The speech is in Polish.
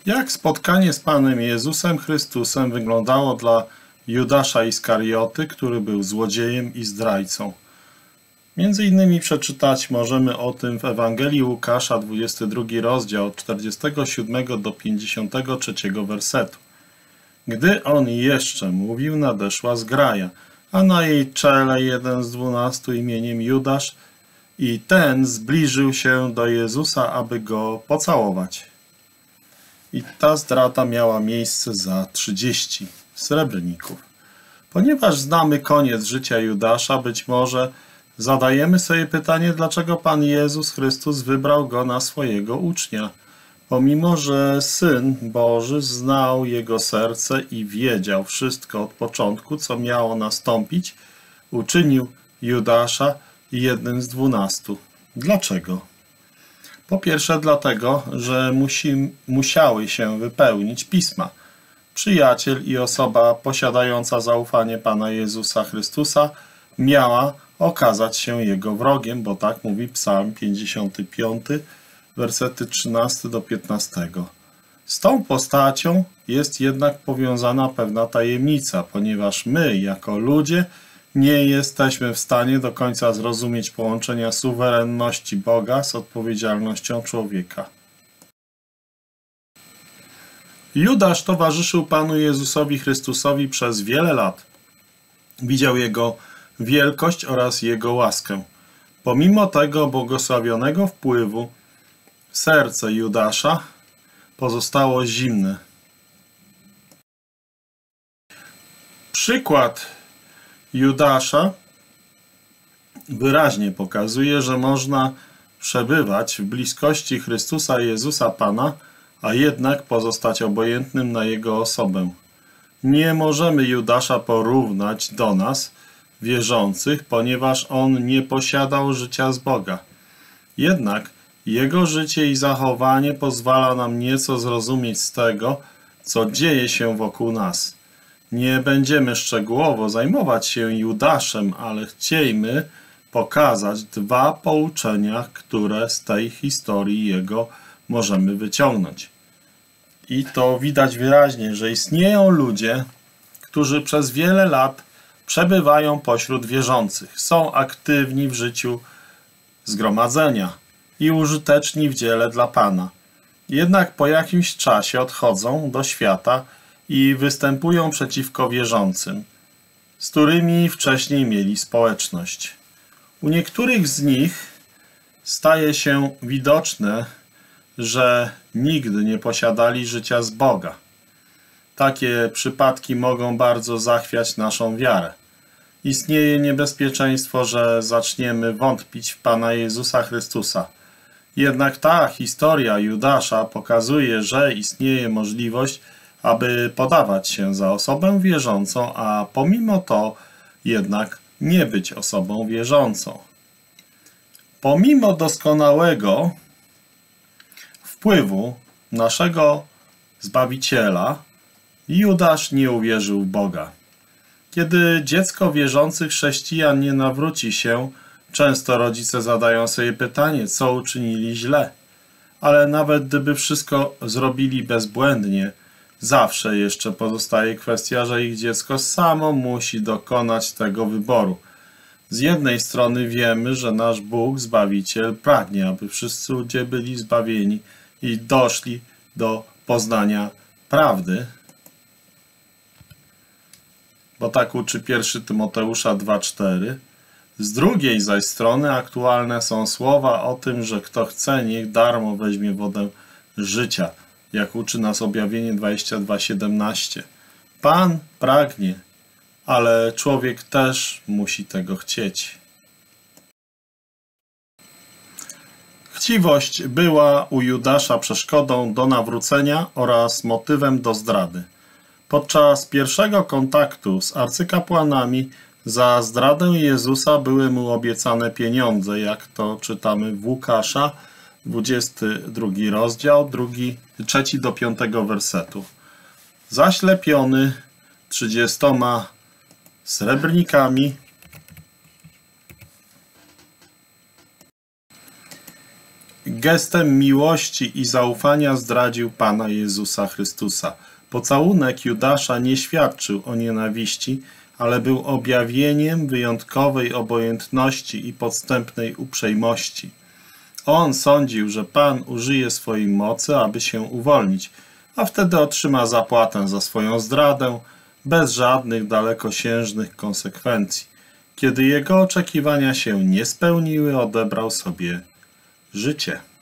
Jak spotkanie z Panem Jezusem Chrystusem wyglądało dla Judasza Iskarioty, który był złodziejem i zdrajcą? Między innymi przeczytać możemy o tym w Ewangelii Łukasza, 22 rozdział, od 47 do 53 wersetu. Gdy on jeszcze mówił, nadeszła zgraja, a na jej czele jeden z 12 imieniem Judasz, i ten zbliżył się do Jezusa, aby go pocałować. I ta zdrada miała miejsce za 30 srebrników. Ponieważ znamy koniec życia Judasza, być może zadajemy sobie pytanie, dlaczego Pan Jezus Chrystus wybrał go na swojego ucznia. Pomimo że Syn Boży znał jego serce i wiedział wszystko od początku, co miało nastąpić, uczynił Judasza jednym z 12. Dlaczego? Po pierwsze dlatego, że musiały się wypełnić pisma. Przyjaciel i osoba posiadająca zaufanie Pana Jezusa Chrystusa miała okazać się Jego wrogiem, bo tak mówi Psalm 55, wersety 13 do 15. Z tą postacią jest jednak powiązana pewna tajemnica, ponieważ my, jako ludzie, nie jesteśmy w stanie do końca zrozumieć połączenia suwerenności Boga z odpowiedzialnością człowieka. Judasz towarzyszył Panu Jezusowi Chrystusowi przez wiele lat. Widział Jego wielkość oraz Jego łaskę. Pomimo tego błogosławionego wpływu, serce Judasza pozostało zimne. Przykład Judasza wyraźnie pokazuje, że można przebywać w bliskości Chrystusa Jezusa Pana, a jednak pozostać obojętnym na Jego osobę. Nie możemy Judasza porównać do nas, wierzących, ponieważ on nie posiadał życia z Boga. Jednak jego życie i zachowanie pozwala nam nieco zrozumieć z tego, co dzieje się wokół nas. Nie będziemy szczegółowo zajmować się Judaszem, ale chciejmy pokazać dwa pouczenia, które z tej historii jego możemy wyciągnąć. I to widać wyraźnie, że istnieją ludzie, którzy przez wiele lat przebywają pośród wierzących, są aktywni w życiu zgromadzenia i użyteczni w dziele dla Pana. Jednak po jakimś czasie odchodzą do świata i występują przeciwko wierzącym, z którymi wcześniej mieli społeczność. U niektórych z nich staje się widoczne, że nigdy nie posiadali życia z Boga. Takie przypadki mogą bardzo zachwiać naszą wiarę. Istnieje niebezpieczeństwo, że zaczniemy wątpić w Pana Jezusa Chrystusa. Jednak ta historia Judasza pokazuje, że istnieje możliwość, aby podawać się za osobę wierzącą, a pomimo to jednak nie być osobą wierzącą. Pomimo doskonałego wpływu naszego Zbawiciela, Judasz nie uwierzył w Boga. Kiedy dziecko wierzących chrześcijan nie nawróci się, często rodzice zadają sobie pytanie, co uczynili źle. Ale nawet gdyby wszystko zrobili bezbłędnie, zawsze jeszcze pozostaje kwestia, że ich dziecko samo musi dokonać tego wyboru. Z jednej strony wiemy, że nasz Bóg, Zbawiciel, pragnie, aby wszyscy ludzie byli zbawieni i doszli do poznania prawdy, bo tak uczy 1 Tymoteusza 2,4. Z drugiej zaś strony aktualne są słowa o tym, że kto chce, niech darmo weźmie wodę życia, jak uczy nas Objawienie 22:17. Pan pragnie, ale człowiek też musi tego chcieć. Chciwość była u Judasza przeszkodą do nawrócenia oraz motywem do zdrady. Podczas pierwszego kontaktu z arcykapłanami za zdradę Jezusa były mu obiecane pieniądze, jak to czytamy w Łukasza, 22 rozdział, 3 do 5 wersetu. Zaślepiony 30 srebrnikami gestem miłości i zaufania zdradził Pana Jezusa Chrystusa. Pocałunek Judasza nie świadczył o nienawiści, ale był objawieniem wyjątkowej obojętności i podstępnej uprzejmości. On sądził, że Pan użyje swojej mocy, aby się uwolnić, a wtedy otrzyma zapłatę za swoją zdradę bez żadnych dalekosiężnych konsekwencji. Kiedy jego oczekiwania się nie spełniły, odebrał sobie życie.